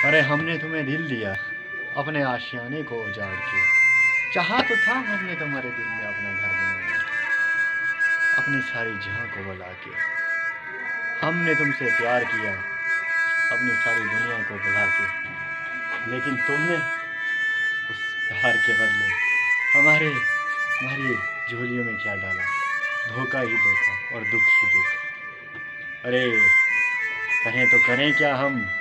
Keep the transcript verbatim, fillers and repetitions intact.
अरे हमने तुम्हें दिल दिया अपने आशियाने को उजाड़ के। चाहा तो था हमने तुम्हारे दिल में अपना घर बनाया, अपनी सारी जहां को बुला के। हमने तुमसे प्यार किया अपनी सारी दुनिया को बुला के, लेकिन तुमने उस प्यार के बदले हमारे हमारी झोलियों में क्या डाला? धोखा ही धोखा और दुख ही दुख। अरे कहें तो करें क्या हम,